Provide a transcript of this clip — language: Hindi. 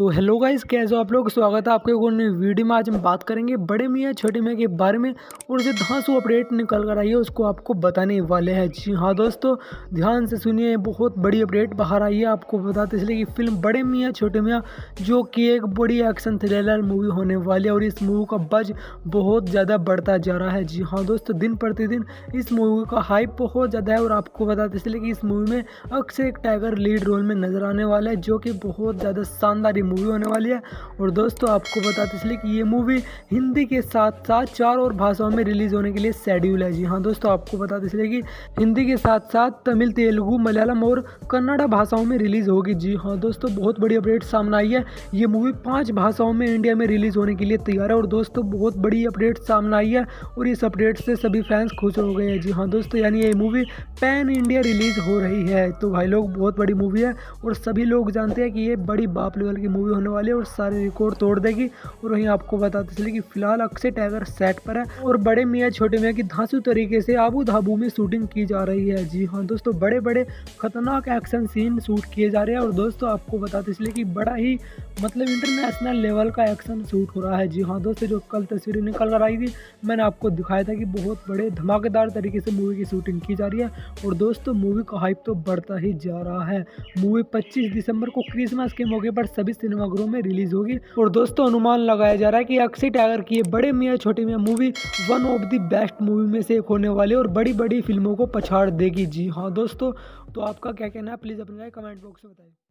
तो हेलो गाइस, कैसे हो आप लोग। स्वागत है आपके एक नई वीडियो में। आज हम बात करेंगे बड़े मियाँ छोटे मियाँ के बारे में और जो धांसू अपडेट निकल कर आई है उसको आपको बताने वाले हैं। जी हाँ दोस्तों, ध्यान से सुनिए, बहुत बड़ी अपडेट बाहर आई है। आपको बताते इसलिए कि फिल्म बड़े मियाँ छोटे मियाँ जो कि एक बड़ी एक्शन थ्रिलर मूवी होने वाली है और इस मूवी का बज बहुत ज़्यादा बढ़ता जा रहा है। जी हाँ दोस्तों, दिन प्रतिदिन इस मूवी का हाइप बहुत ज़्यादा है और आपको बताते इसलिए कि इस मूवी में अक्षय टाइगर लीड रोल में नजर आने वाला है, जो कि बहुत ज़्यादा शानदार मूवी होने वाली है। और दोस्तों आपको बताते इसलिए कि ये मूवी हिंदी के साथ साथ 4 और भाषाओं में रिलीज होने के लिए शेड्यूल है। जी हाँ दोस्तों, आपको बताते इसलिए कि हिंदी के साथ साथ तमिल, तेलुगु, मलयालम और कन्नड़ा भाषाओं में रिलीज होगी। जी हाँ दोस्तों, बहुत बड़ी अपडेट सामने आई है। ये मूवी 5 भाषाओं में इंडिया में रिलीज होने के लिए तैयार है। और दोस्तों बहुत बड़ी अपडेट सामने आई है और इस अपडेट से सभी फैंस खुश हो गए हैं। जी हाँ दोस्तों, यानी ये मूवी पैन इंडिया रिलीज हो रही है। तो भाई लोग, बहुत बड़ी मूवी है और सभी लोग जानते हैं कि ये बड़ी बाप लेवल की मूवी होने वाली है और सारे रिकॉर्ड तोड़ देगी। और वहीं आपको बताते चलिए कि फिलहाल अक्षय टाइगर सेट पर है और बड़े मियाँ छोटे मियाँ की धांसू तरीके से आबू धाबू में शूटिंग की जा रही है। जी हाँ दोस्तों, बड़े बड़े खतरनाक एक्शन सीन शूट किए जा रहे हैं। और दोस्तों आपको बताते चलिए कि बड़ा ही इंटरनेशनल लेवल का एक्शन शूट हो रहा है। जी हाँ दोस्तों, जो कल तस्वीरें निकल कर आई थी मैंने आपको दिखाया था कि बहुत बड़े धमाकेदार तरीके से मूवी की शूटिंग की जा रही है। और दोस्तों मूवी का हाइप तो बढ़ता ही जा रहा है। मूवी 25 दिसंबर को क्रिसमस के मौके पर सभी सिनेमाघरों में रिलीज होगी। और दोस्तों अनुमान लगाया जा रहा है कि अक्षय टाइगर की ये बड़े Miyan Chote Miyan movie one of the best movie में से एक होने वाली है और बड़ी बड़ी फिल्मों को पछाड़ देगी। जी हाँ दोस्तों, तो आपका क्या कहना है, प्लीज़ अपनी राय कमेंट बॉक्स में बताइए।